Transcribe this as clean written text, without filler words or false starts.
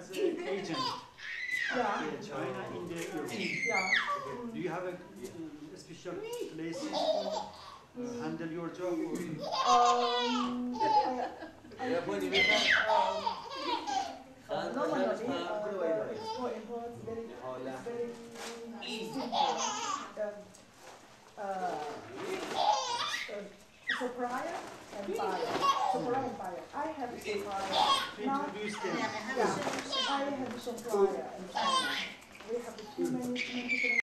as an agent in China in the Europe. Do you have a special place to handle your job? Normally, export import is very simple. Supplier and buyer. Supplier and buyer. I have a supplier. Now, I have a supplier in China. We have too many people.